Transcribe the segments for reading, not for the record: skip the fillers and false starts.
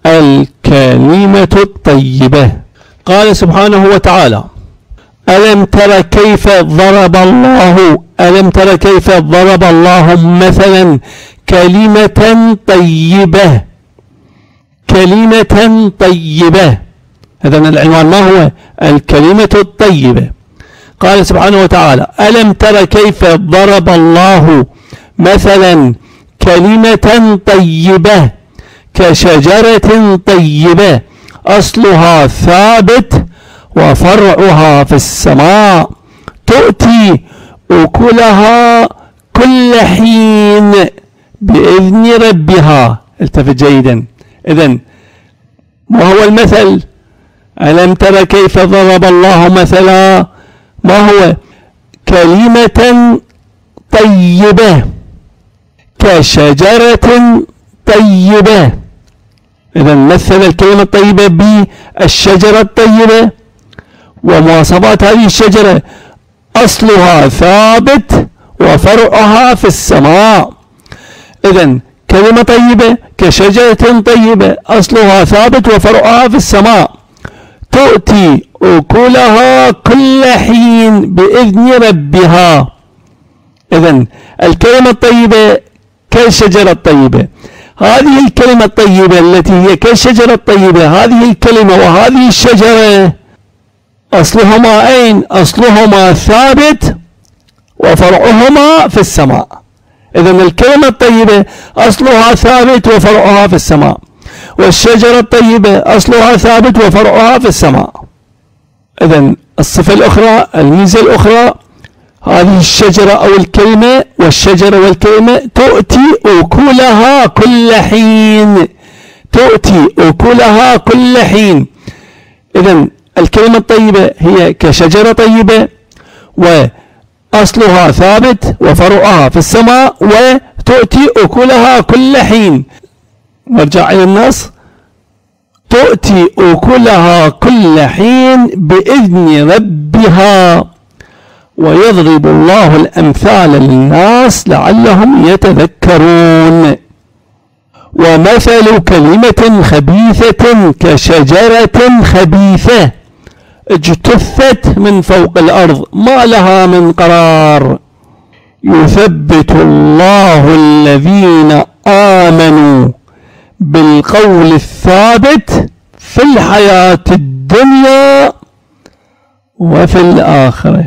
الكلمة الطيبة. قال سبحانه وتعالى: ألم تر كيف ضرب الله مثلا كلمة طيبة. كلمة طيبة، إذن العنوان ما هو؟ الكلمة الطيبة. قال سبحانه وتعالى: ألم تر كيف ضرب الله مثلا كلمة طيبة كشجرة طيبة أصلها ثابت وفرعها في السماء تؤتي أكلها كل حين بإذن ربها. التفت جيدا. إذن ما هو المثل؟ ألم تر كيف ضرب الله مثلا، ما هو؟ كلمة طيبة كشجرة طيبة. إذن مثل الكلمة الطيبة بالشجرة الطيبة، ومواصفات هذه الشجرة: أصلها ثابت وفرعها في السماء. إذن كلمة طيبة كشجرة طيبة أصلها ثابت وفرعها في السماء تؤتي أكلها كل حين بإذن ربها. إذن الكلمة الطيبة كالشجرة الطيبة. هذه الكلمة الطيبة التي هي كالشجرة الطيبة، هذه الكلمة وهذه الشجرة أصلهما أين؟ أصلهما ثابت وفرعهما في السماء. إذن الكلمة الطيبة أصلها ثابت وفرعها في السماء، والشجرة الطيبة أصلها ثابت وفرعها في السماء. إذن الصفة الأخرى، الميزة الأخرى، هذه الشجرة أو الكلمة والشجرة والكلمة تؤتي أكلها كل حين. تؤتي أكلها كل حين. إذن الكلمة الطيبة هي كشجرة طيبة وأصلها ثابت وفرعها في السماء وتؤتي أكلها كل حين. نرجع إلى النص: تؤتي أكلها كل حين بإذن ربها ويضرب الله الأمثال للناس لعلهم يتذكرون. ومثل كلمة خبيثة كشجرة خبيثة اجتثت من فوق الأرض ما لها من قرار يثبت الله الذين آمنوا بالقول الثابت في الحياة الدنيا وفي الآخرة.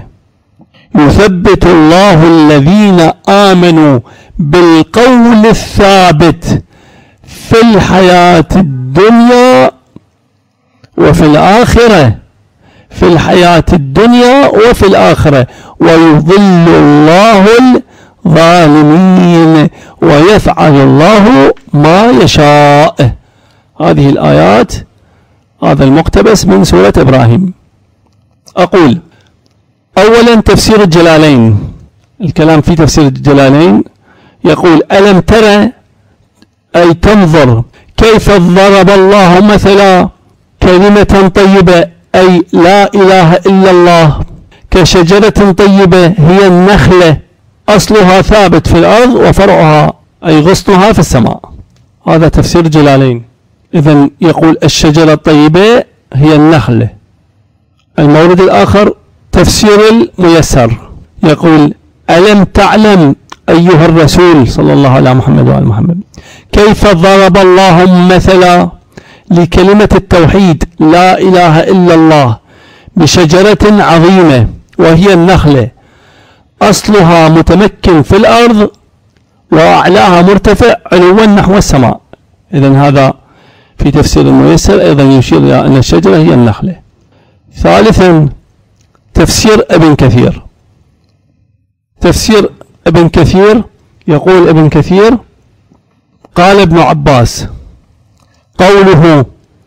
يثبت الله الذين آمنوا بالقول الثابت في الحياة الدنيا وفي الآخرة. في الحياة الدنيا وفي الآخرة. ويضل الله الظالمين ويفعل الله ما يشاء. هذه الآيات، هذا المقتبس من سورة إبراهيم. أقول: أولا تفسير الجلالين. الكلام في تفسير الجلالين يقول: ألم ترى أي تنظر كيف ضرب الله مثلا كلمة طيبة أي لا إله إلا الله كشجرة طيبة هي النخلة أصلها ثابت في الأرض وفرعها أي غصنها في السماء. هذا تفسير الجلالين. إذن يقول الشجرة الطيبة هي النخلة. المورد الآخر تفسير الميسر يقول: ألم تعلم أيها الرسول صلى الله على محمد وعلى محمد كيف ضرب الله مثلا لكلمة التوحيد لا إله إلا الله بشجرة عظيمة وهي النخلة أصلها متمكن في الأرض وأعلاها مرتفع علوا نحو السماء. إذن هذا في تفسير الميسر أيضا يشير إلى أن الشجرة هي النخلة. ثالثا تفسير ابن كثير. تفسير ابن كثير يقول ابن كثير: قال ابن عباس: قوله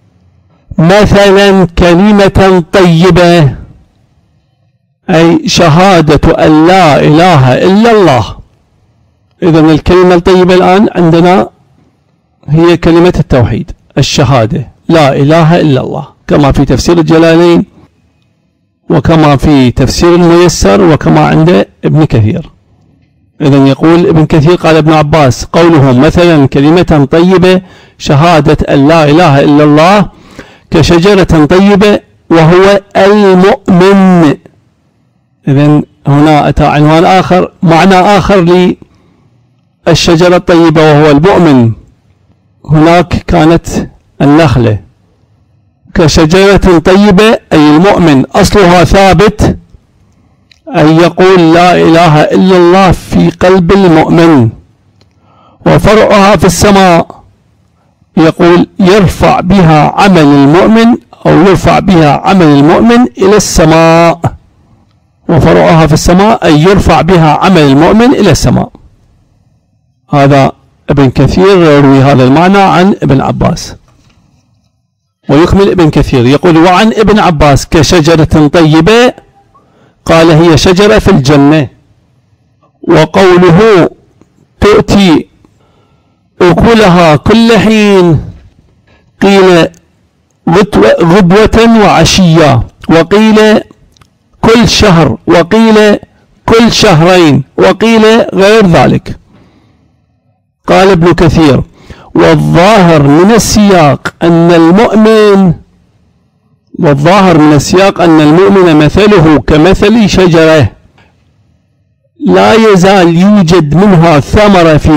مثلا كلمة طيبة أي شهادة أن لا إله إلا الله. إذن الكلمة الطيبة الآن عندنا هي كلمة التوحيد، الشهادة لا إله إلا الله، كما في تفسير الجلالين وكما في تفسير الميسر وكما عند ابن كثير. إذن يقول ابن كثير قال ابن عباس قوله مثلا كلمة طيبة شهادة أن لا إله إلا الله كشجرة طيبة وهو المؤمن. إذن هنا أتى عنوان آخر، معنى آخر للشجرة الطيبة وهو المؤمن. هناك كانت النخلة كشجرة طيبة أي المؤمن أصلها ثابت، أن يقول لا إله إلا الله في قلب المؤمن، وفرعها في السماء، يقول يرفع بها عمل المؤمن أو يرفع بها عمل المؤمن إلى السماء، وفرعها في السماء أي يرفع بها عمل المؤمن إلى السماء. هذا ابن كثير يروي هذا المعنى عن ابن عباس. ويكمل ابن كثير يقول وعن ابن عباس كشجرة طيبة قال هي شجرة في الجنة. وقوله تؤتي أكلها كل حين قيل غدوة وعشية، وقيل كل شهر، وقيل كل شهرين، وقيل غير ذلك. قال ابن كثير والظاهر من السياق أن المؤمن مثله كمثل شجرة لا يزال يوجد منها ثمرة في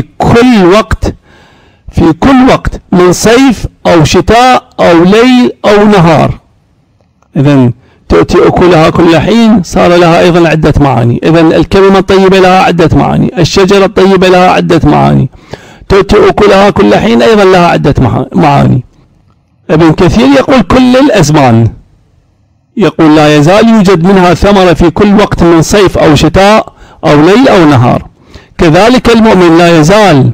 كل وقت من صيف أو شتاء أو ليل أو نهار. إذن تؤتي أكلها كل حين صار لها أيضا عدة معاني. إذن الكلمة الطيبة لها عدة معاني، الشجرة الطيبة لها عدة معاني، تؤتي أكلها كل حين أيضا لها عدة معاني. ابن كثير يقول كل الأزمان، يقول لا يزال يوجد منها ثمرة في كل وقت من صيف أو شتاء أو ليل أو نهار. كذلك المؤمن لا يزال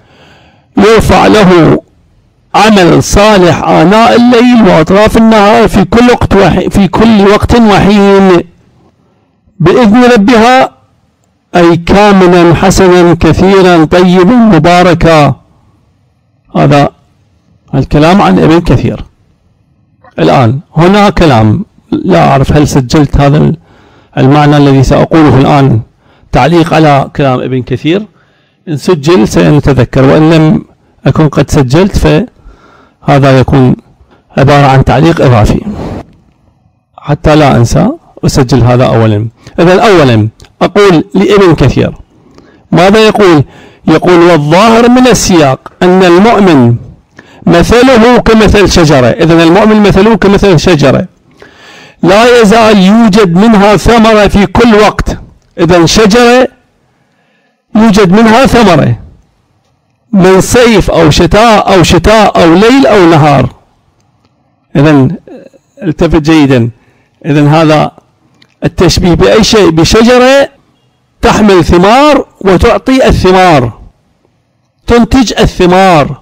يرفع له عمل صالح آناء الليل وأطراف النهار في كل وقت وحين بإذن ربها، أي كاملا حسنا كثيرا طيبا مباركا. هذا الكلام عن ابن كثير. الآن هنا كلام لا أعرف هل سجلت هذا المعنى الذي سأقوله الآن تعليق على كلام ابن كثير. إن سجل سنتذكر، وإن لم أكن قد سجلت فهذا يكون عبارة عن تعليق إضافي حتى لا أنسى أسجل هذا أولا. إذن أولا أقول لابن كثير ماذا يقول؟ يقول والظاهر من السياق أن المؤمن مثله كمثل شجرة. إذن المؤمن مثله كمثل شجرة لا يزال يوجد منها ثمرة في كل وقت. إذن شجرة يوجد منها ثمرة من صيف أو شتاء أو ليل أو نهار. إذن التفت جيدا. إذن هذا التشبيه بأي شيء بشجرة تحمل ثمار وتعطي الثمار، تنتج الثمار،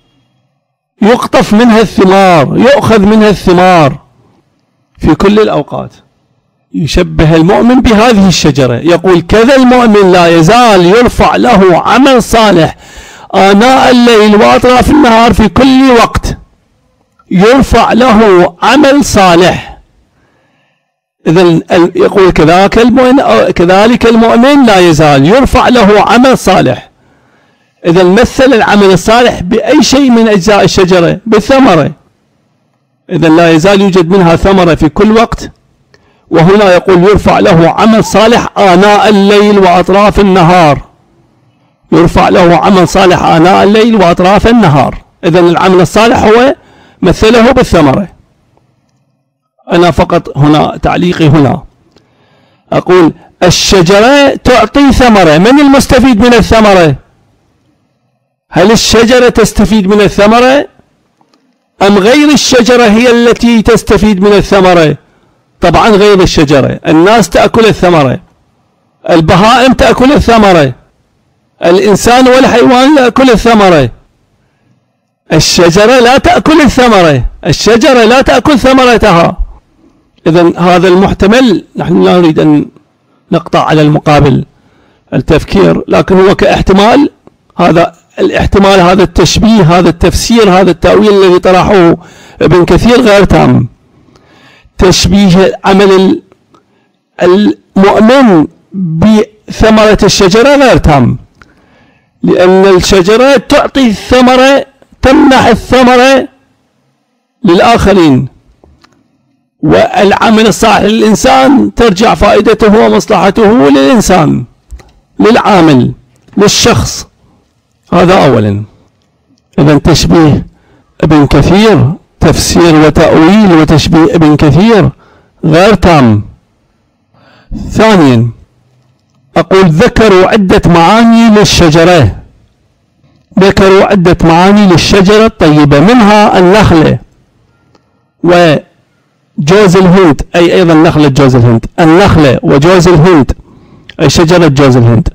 يقطف منها الثمار، يؤخذ منها الثمار في كل الأوقات. يشبه المؤمن بهذه الشجرة، يقول كذا المؤمن لا يزال يرفع له عمل صالح آناء الليل وأطراف النهار في كل وقت، يرفع له عمل صالح. إذن يقول كذلك المؤمن لا يزال يرفع له عمل صالح. إذن مثل العمل الصالح بأي شيء من أجزاء الشجرة؟ بالثمرة. إذن لا يزال يوجد منها ثمرة في كل وقت، وهنا يقول يرفع له عمل صالح آناء الليل وأطراف النهار، يرفع له عمل صالح آناء الليل وأطراف النهار. إذن العمل الصالح هو مثله بالثمرة. أنا فقط هنا تعليقي هنا أقول الشجرة تعطي ثمرة، من المستفيد من الثمرة؟ هل الشجرة تستفيد من الثمرة أم غير الشجرة هي التي تستفيد من الثمرة؟ طبعا غير الشجرة. الناس تأكل الثمرة، البهائم تأكل الثمرة، الإنسان والحيوان يأكل الثمرة. الشجرة لا تأكل الثمرة، الشجرة لا تأكل ثمرتها. إذن هذا المحتمل نحن لا نريد أن نقطع على المقابل التفكير، لكن هو كاحتمال، هذا الاحتمال، هذا التشبيه، هذا التفسير، هذا التأويل الذي طرحه ابن كثير غير تام. تشبيه عمل المؤمن ثمرة الشجرة غير تام، لأن الشجرة تعطي الثمرة، تمنح الثمرة للآخرين، والعمل الصالح للإنسان ترجع فائدته ومصلحته للإنسان، للعامل، للشخص. هذا أولا. إذن تشبيه ابن كثير، تفسير وتأويل وتشبيه ابن كثير غير تام. ثانيا أقول ذكروا عدة معاني للشجرة، ذكروا عدة معاني للشجرة الطيبة، منها النخلة وجوز الهند، أي أيضا نخلة جوز الهند، النخلة وجوز الهند أي شجرة جوز الهند.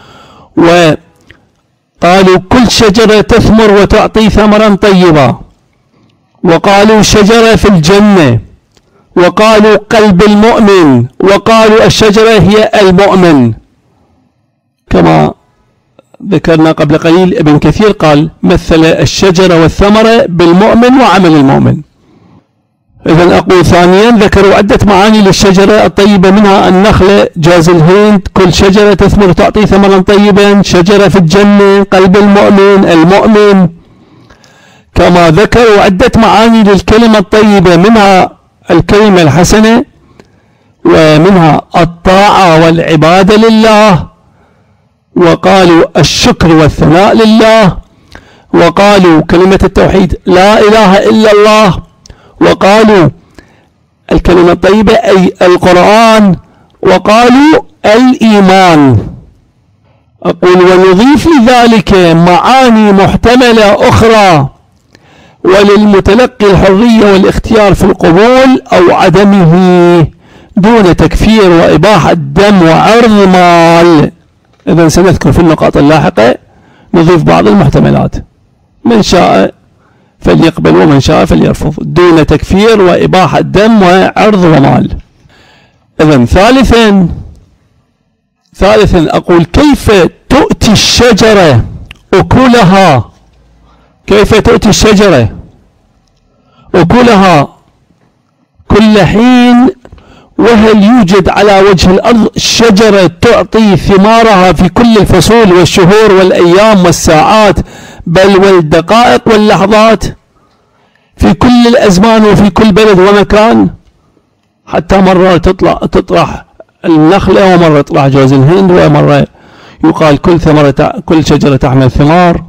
وقالوا كل شجرة تثمر وتعطي ثمرا طيبا، وقالوا شجرة في الجنة، وقالوا قلب المؤمن، وقالوا الشجرة هي المؤمن، كما ذكرنا قبل قليل. ابن كثير قال مثل الشجرة والثمرة بالمؤمن وعمل المؤمن. إذن أقول ثانيا ذكروا عدة معاني للشجرة الطيبة، منها النخلة جوز الهند، كل شجرة تثمر تعطي ثمرا طيبا، شجرة في الجنة، قلب المؤمن، المؤمن. كما ذكروا عدة معاني للكلمة الطيبة، منها الكلمة الحسنة، ومنها الطاعة والعبادة لله، وقالوا الشكر والثناء لله، وقالوا كلمة التوحيد لا إله إلا الله، وقالوا الكلمة الطيبة أي القرآن، وقالوا الإيمان. أقول ونضيف لذلك معاني محتملة أخرى، وللمتلقي الحرية والاختيار في القبول أو عدمه، دون تكفير وإباحة دم وعرض مال. إذن سنذكر في النقاط اللاحقة نضيف بعض المحتملات، من شاء فليقبل ومن شاء فليرفض، دون تكفير وإباحة دم وعرض ومال. إذن ثالثا أقول كيف تؤتي الشجرة أكلها، كيف تؤتي الشجرة أكلها كل حين، وهل يوجد على وجه الأرض شجرة تعطي ثمارها في كل الفصول والشهور والأيام والساعات، بل والدقائق واللحظات، في كل الأزمان وفي كل بلد ومكان؟ حتى مرة تطرح النخلة، ومرة تطرح جوز الهند، ومرة يقال كل شجرة تحمل ثمار.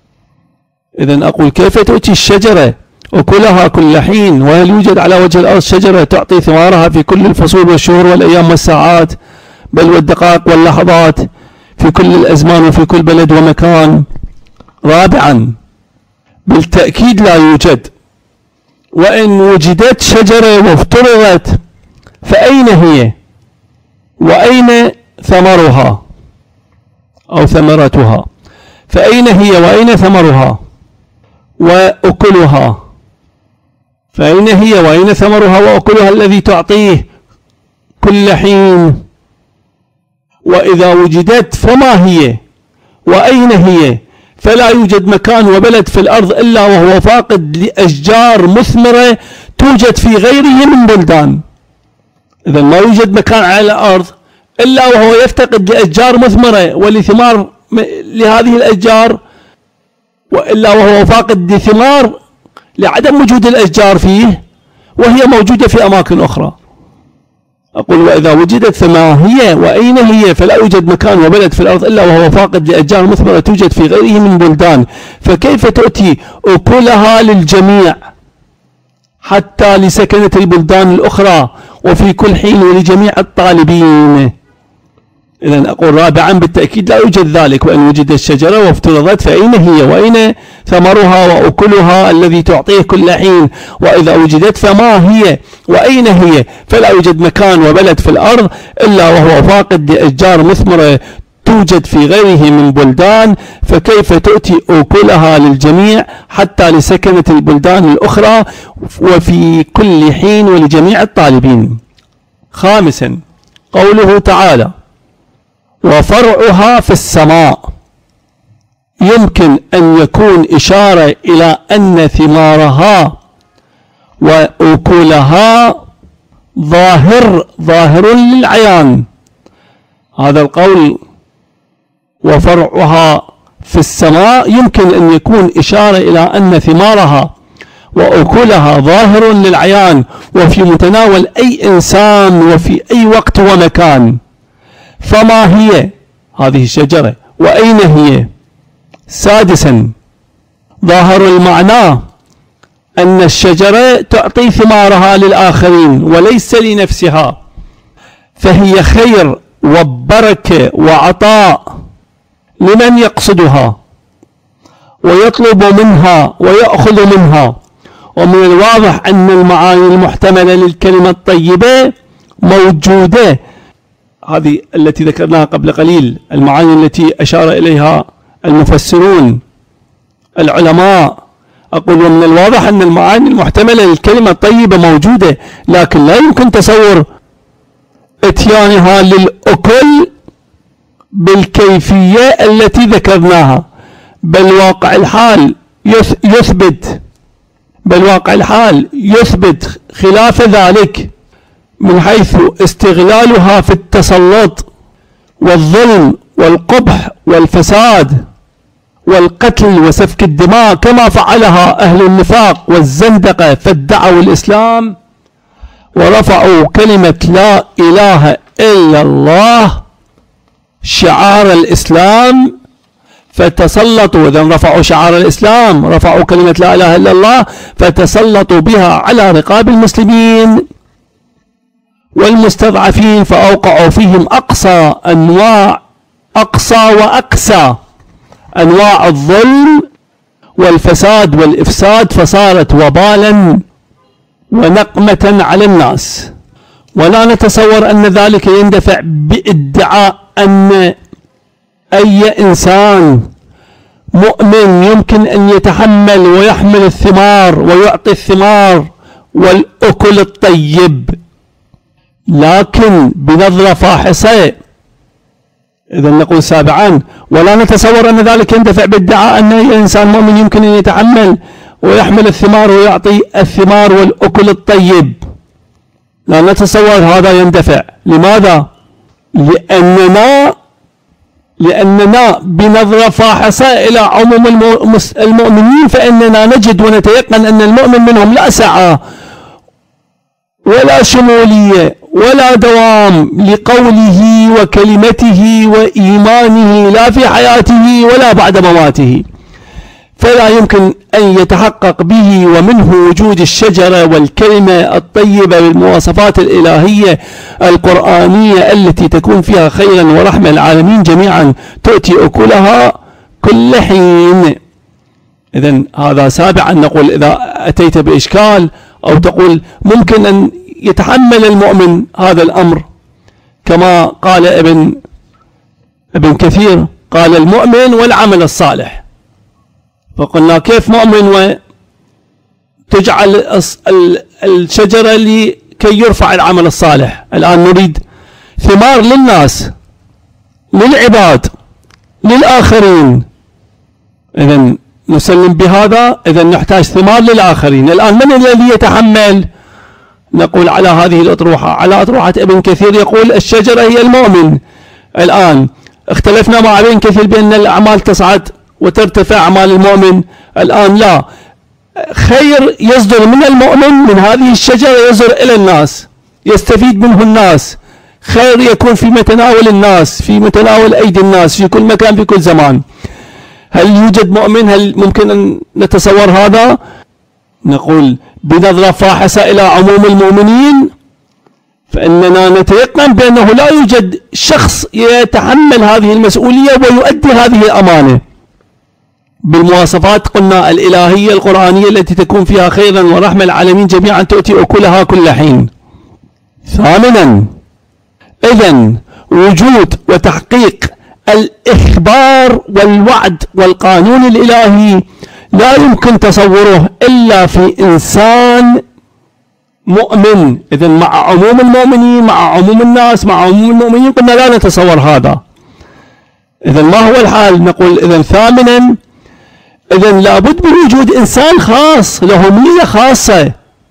إذن أقول كيف تؤتي الشجرة أكلها كل حين، وهل يوجد على وجه الأرض شجرة تعطي ثمارها في كل الفصول والشهور والأيام والساعات، بل والدقائق واللحظات، في كل الأزمان وفي كل بلد ومكان؟ رابعا بالتأكيد لا يوجد، وإن وجدت شجرة وافترضت فأين هي، وأين ثمرها أو ثمرتها؟ فأين هي وأين ثمرها وأكلها؟ فأين هي وأين ثمرها وأكلها الذي تعطيه كل حين؟ وإذا وجدت فما هي وأين هي؟ فلا يوجد مكان وبلد في الأرض إلا وهو فاقد لأشجار مثمرة توجد في غيره من بلدان. إذا ما يوجد مكان على الأرض إلا وهو يفتقد لأشجار مثمرة ولثمار لهذه الأشجار، وإلا وهو فاقد لثمار لعدم وجود الأشجار فيه، وهي موجودة في أماكن أخرى. أقول وإذا وجدت فما هي وأين هي؟ فلا يوجد مكان وبلد في الأرض إلا وهو فاقد لأشجار مثمرة توجد في غيره من بلدان، فكيف تؤتي أكلها للجميع حتى لسكنة البلدان الأخرى وفي كل حين ولجميع الطالبين؟ إذن أقول رابعا بالتأكيد لا يوجد ذلك، وإن وجدت الشجرة وافترضت فأين هي وأين ثمرها وأكلها الذي تعطيه كل حين؟ وإذا وجدت فما هي وأين هي؟ فلا يوجد مكان وبلد في الأرض إلا وهو فاقد لأشجار مثمرة توجد في غيره من بلدان، فكيف تؤتي أكلها للجميع حتى لسكنة البلدان الأخرى وفي كل حين ولجميع الطالبين؟ خامسا قوله تعالى وفرعها في السماء، يمكن أن يكون إشارة إلى أن ثمارها وأكلها ظاهر للعيان، هذا القول وفرعها في السماء يمكن أن يكون إشارة إلى أن ثمارها وأكلها ظاهر للعيان وفي متناول أي إنسان وفي أي وقت ومكان. فما هي هذه الشجرة وأين هي؟ سادسا، ظاهر المعنى أن الشجرة تعطي ثمارها للآخرين وليس لنفسها، فهي خير وبركة وعطاء لمن يقصدها ويطلب منها ويأخذ منها. ومن الواضح أن المعاني المحتملة للكلمة الطيبة موجودة، هذه التي ذكرناها قبل قليل، المعاني التي أشار إليها المفسرون العلماء. أقول ومن الواضح أن المعاني المحتملة للكلمة الطيبة موجودة، لكن لا يمكن تصور اتيانها للأكل بالكيفية التي ذكرناها، بل واقع الحال يثبت خلاف ذلك، من حيث استغلالها في التسلط والظلم والقبح والفساد والقتل وسفك الدماء، كما فعلها أهل النفاق والزندقة، فادعوا الإسلام ورفعوا كلمة لا إله إلا الله شعار الإسلام، فتسلطوا. إذن رفعوا شعار الإسلام، رفعوا كلمة لا إله إلا الله، فتسلطوا بها على رقاب المسلمين والمستضعفين، فأوقعوا فيهم أقصى وأقسى أنواع الظلم والفساد والإفساد، فصارت وبالا ونقمة على الناس. ولا نتصور أن ذلك يندفع بادعاء أن أي إنسان مؤمن يمكن أن يتحمل ويحمل الثمار ويعطي الثمار والأكل الطيب، لكن بنظرة فاحصة. إذا نقول سابعا، ولا نتصور أن ذلك يندفع بادعاء أن أي إنسان مؤمن يمكن أن يتحمل ويحمل الثمار ويعطي الثمار والأكل الطيب. لا نتصور هذا يندفع. لماذا؟ لأننا بنظرة فاحصة إلى عموم المؤمنين، فإننا نجد ونتيقن أن المؤمن منهم لا سعة ولا شمولية ولا دوام لقوله وكلمته وإيمانه، لا في حياته ولا بعد مماته، فلا يمكن أن يتحقق به ومنه وجود الشجرة والكلمة الطيبة بالمواصفات الإلهية القرآنية التي تكون فيها خيرا ورحمة العالمين جميعا، تؤتي أكلها كل حين. إذن هذا سابعا. نقول إذا أتيت بإشكال أو تقول ممكن أن يتحمل المؤمن هذا الأمر، كما قال ابن كثير، قال المؤمن والعمل الصالح، فقلنا كيف مؤمن وتجعل الشجرة لكي يرفع العمل الصالح؟ الآن نريد ثمار للناس، للعباد، للآخرين. إذن نسلم بهذا، إذن نحتاج ثمار للآخرين. الآن من الذي يتحمل؟ نقول على هذه الأطروحة، على أطروحة ابن كثير يقول الشجرة هي المؤمن. الآن اختلفنا مع ابن كثير بأن الأعمال تصعد وترتفع أعمال المؤمن. الآن لا، خير يصدر من المؤمن من هذه الشجرة يصدر إلى الناس، يستفيد منه الناس، خير يكون في متناول الناس، في متناول أيدي الناس، في كل مكان، في كل زمان. هل يوجد مؤمن؟ هل ممكن أن نتصور هذا؟ نقول بنظرة فاحصة إلى عموم المؤمنين، فإننا نتيقن بأنه لا يوجد شخص يتحمل هذه المسؤولية ويؤدي هذه الأمانة بالمواصفات قلنا الإلهية القرآنية التي تكون فيها خيرا ورحمة العالمين جميعا، تؤتي أكلها كل حين. ثامنا، إذن وجود وتحقيق الإخبار والوعد والقانون الإلهي لا يمكن تصوره إلا في إنسان مؤمن. إذن مع عموم المؤمنين، مع عموم الناس، مع عموم المؤمنين قلنا لا نتصور هذا. إذن ما هو الحال؟ نقول إذن ثامنا، إذن لابد من وجود إنسان خاص له ميزة خاصة،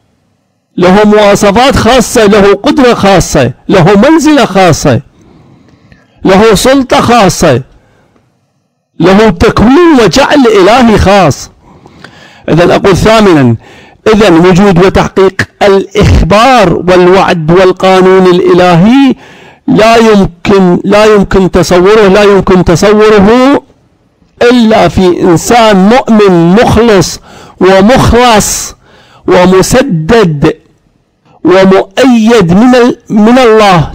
له مواصفات خاصة، له قدرة خاصة، له منزلة خاصة. له سلطة خاصة، له تكوين وجعل إلهي خاص. إذا أقول ثامنا، إذا وجود وتحقيق الإخبار والوعد والقانون الإلهي لا يمكن تصوره إلا في إنسان مؤمن مخلص ومخلص ومسدد ومؤيد من الله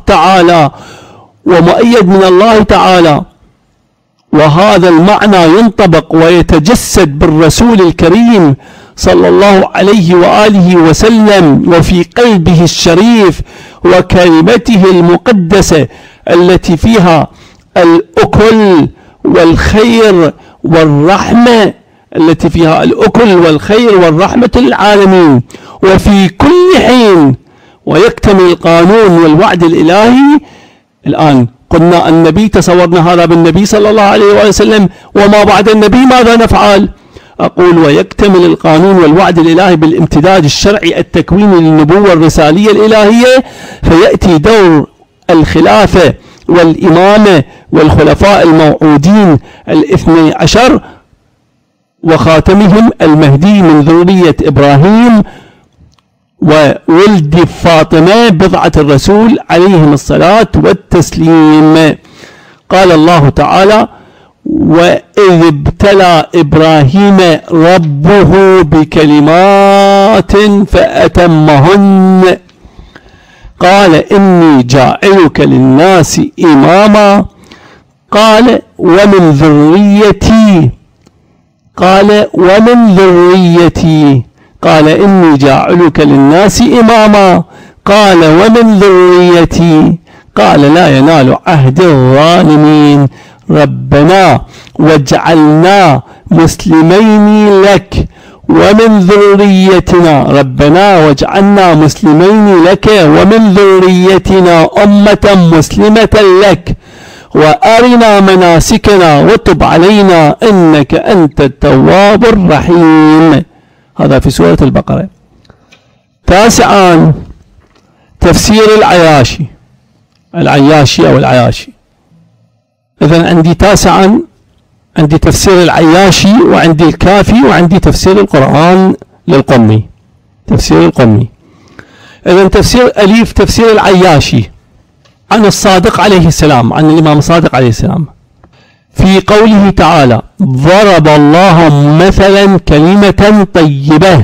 تعالى، وهذا المعنى ينطبق ويتجسد بالرسول الكريم صلى الله عليه وآله وسلم وفي قلبه الشريف وكلمته المقدسة التي فيها الأكل والخير والرحمة، للعالمين وفي كل حين، ويكتمل القانون والوعد الإلهي. الآن قلنا النبي، تصورنا هذا بالنبي صلى الله عليه وآله وسلم، وما بعد النبي ماذا نفعل؟ أقول ويكتمل القانون والوعد الإلهي بالامتداد الشرعي التكويني للنبوة الرسالية الإلهية، فيأتي دور الخلافة والإمامة والخلفاء الموعودين 12 وخاتمهم المهدي من ذرية إبراهيم وولد فاطمة بضعة الرسول عليهم الصلاة والتسليم. قال الله تعالى: وإذ ابتلى إبراهيم ربه بكلمات فأتمهن قال إني جاعلك للناس إماما قال ومن ذريتي قال إني جاعلك للناس إماما قال ومن ذريتي قال لا ينال عهد الظالمين ربنا واجعلنا مسلمين لك ومن ذريتنا ومن ذريتنا أمة مسلمة لك وأرنا مناسكنا وتب علينا إنك أنت التواب الرحيم. هذا في سورة البقرة. تاسعا، تفسير العياشي أو العياشي. إذن عندي تاسعا، عندي تفسير العياشي وعندي الكافي وعندي تفسير القرآن للقمي. تفسير القمي. إذن تفسير أليف، تفسير العياشي عن الصادق عليه السلام، عن الإمام الصادق عليه السلام، في قوله تعالى: ضرب الله مثلا كلمة طيبة.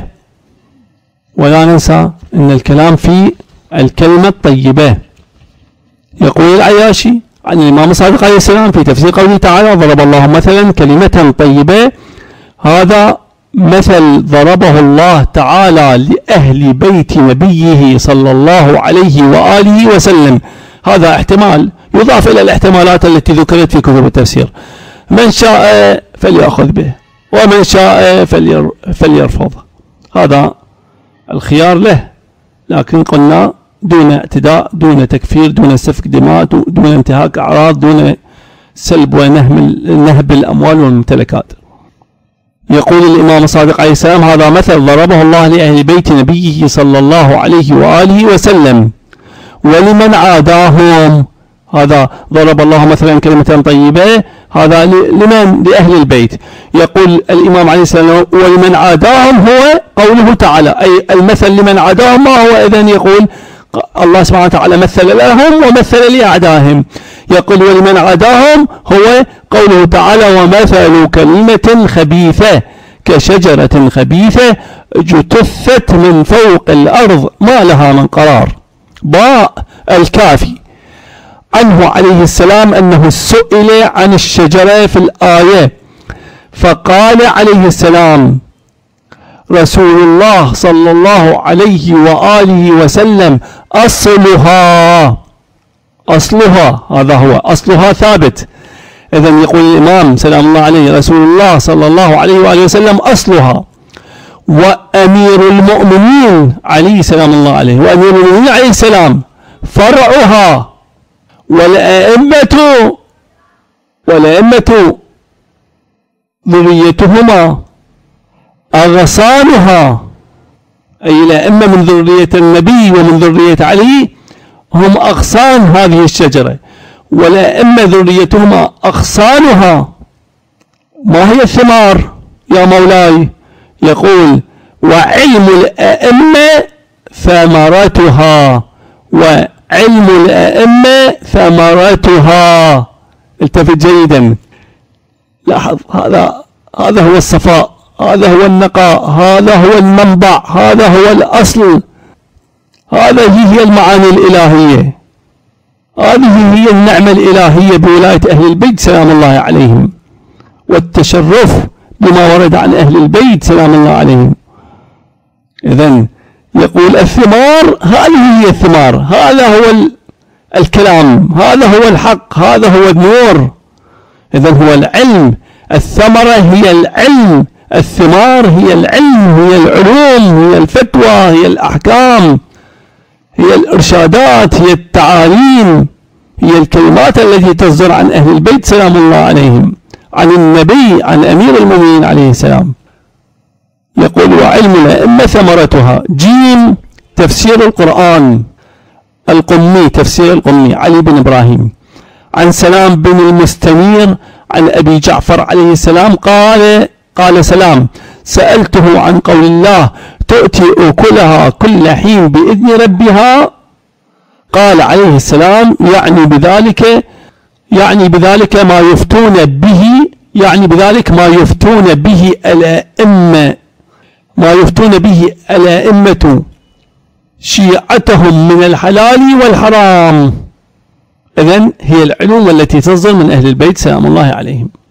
ولا ننسى أن الكلام في الكلمة الطيبة. يقول العياشي عن الإمام الصادق عليه السلام في تفسير قوله تعالى: ضرب الله مثلا كلمة طيبة، هذا مثل ضربه الله تعالى لأهل بيت نبيه صلى الله عليه وآله وسلم. هذا احتمال يضاف إلى الاحتمالات التي ذكرت في كتب التفسير. من شاء فليأخذ به ومن شاء فليرفض، هذا الخيار له، لكن قلنا دون اعتداء، دون تكفير، دون سفك دماء، دون انتهاك أعراض، دون سلب ونهب الأموال والممتلكات. يقول الإمام الصادق عليه السلام: هذا مثل ضربه الله لأهل بيت نبيه صلى الله عليه وآله وسلم ولمن عاداهم. هذا ضرب الله مثلا كلمة طيبة، هذا لمن؟ لأهل البيت. يقول الإمام عليه السلام: ولمن عاداهم هو قوله تعالى، أي المثل لمن عاداهم ما هو؟ إذن يقول الله سبحانه وتعالى مثل لهم ومثل لأعدائهم. يقول ولمن عاداهم هو قوله تعالى: ومثل كلمة خبيثة كشجرة خبيثة اجتثت من فوق الأرض ما لها من قرار. باء الكافي عنه عليه السلام أنه سئل عن الشجرة في الآية فقال عليه السلام: رسول الله صلى الله عليه وآله وسلم: أصلها، هذا هو أصلها ثابت. إذن يقول الإمام سلام الله عليه: رسول الله صلى الله عليه وآله وسلم أصلها، وأمير المؤمنين عليه سلام الله عليه وأمير المؤمنين عليه السلام فرعها، والأئمة ذريتهما أغصانها، أي الأئمة من ذرية النبي ومن ذرية علي هم أغصان هذه الشجرة، والأئمة ذريتهما أغصانها. ما هي الثمار يا مولاي؟ يقول وعلم الأئمة ثمرتها، وعلم الأئمة ثمرتها. التفت جيدا، لاحظ، هذا هو الصفاء، هذا هو النقاء، هذا هو المنبع، هذا هو الأصل، هذه هي المعاني الإلهية، هذه هي النعمة الإلهية بولاية أهل البيت سلام الله عليهم، والتشرف بما ورد عن أهل البيت سلام الله عليهم. إذن يقول الثمار، هذه هي الثمار، هذا هو الكلام، هذا هو الحق، هذا هو النور. إذن هو العلم، الثمرة هي العلم، الثمار هي العلم، هي العلوم، هي الفتوى، هي الأحكام، هي الإرشادات، هي التعاليم، هي الكلمات التي تصدر عن أهل البيت سلام الله عليهم، عن النبي، عن أمير المؤمنين عليه السلام. يقول وعلم الأئمة ثمرتها. جيم تفسير القرآن القمي، تفسير القمي علي بن إبراهيم، عن سلام بن المستنير عن أبي جعفر عليه السلام قال سلام سألته عن قول الله تؤتي أكلها كل حين بإذن ربها، قال عليه السلام يعني بذلك ما يفتون به، يعني بذلك ما يفتون به الأئمة، ما يفتون به الأئمة شيعتهم من الحلال والحرام. إذن هي العلوم التي تصدر من أهل البيت سلام الله عليهم.